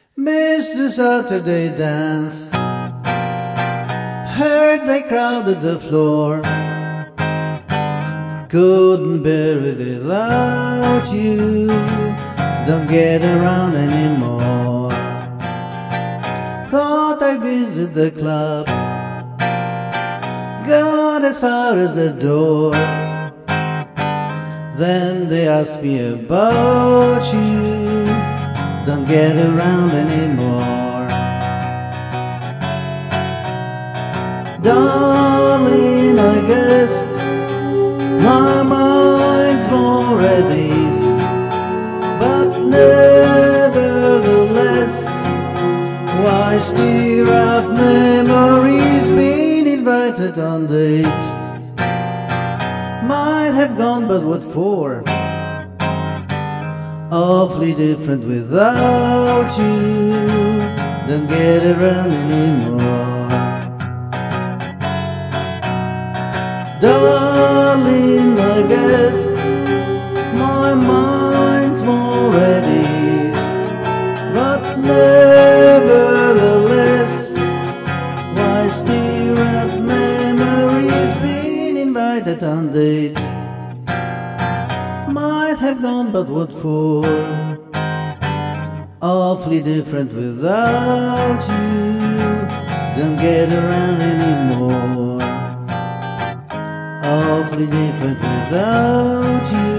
Missed the Saturday dance, heard they crowded the floor, couldn't bear it without you, don't get around anymore. Thought I'd visit the club, got as far as the door, then they asked me about you, don't get around anymore. Darling, I guess my mind's more at ease, but nevertheless, why stir up memories? Being invited on dates, might have gone, but what for? Awfully different without you, don't get around anymore. Darling, I guess my mind's more at ease, but nevertheless, why stir up memories? Being invited on dates, might have gone, but what for? Awfully different without you, don't get around anymore. Awfully different without you.